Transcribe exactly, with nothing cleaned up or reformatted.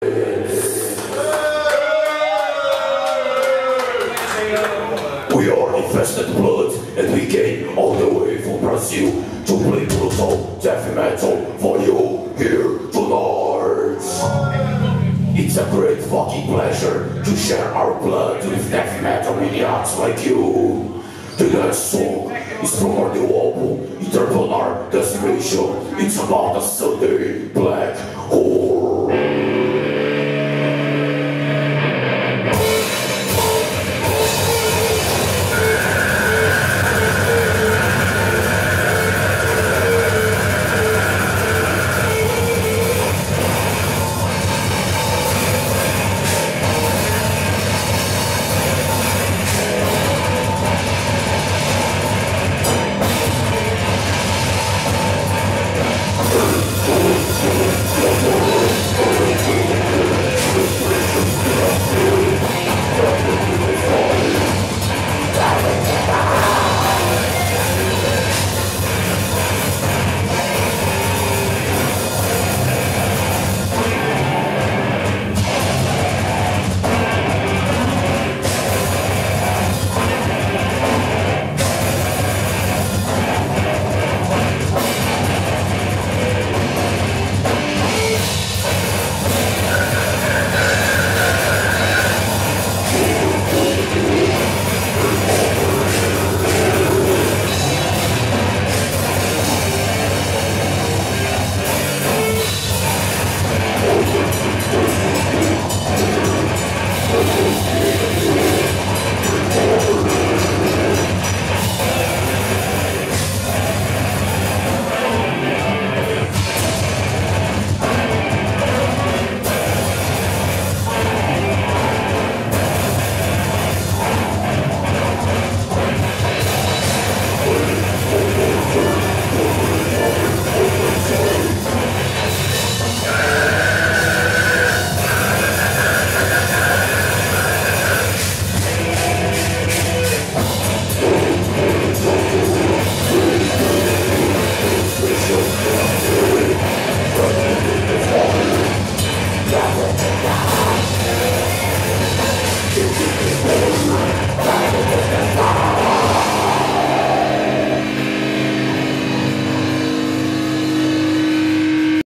We are Infested blood, and we came all the way from Brazil to play brutal death metal for you here tonight. It's a great fucking pleasure to share our blood with death metal maniacs like you. The next song is from our new album, Eternal Decimation. It's about a Sunday black hole.